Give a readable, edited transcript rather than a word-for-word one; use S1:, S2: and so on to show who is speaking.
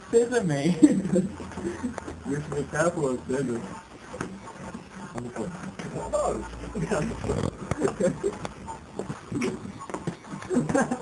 S1: Sesame.
S2: You have to be careful of scissors. Oh!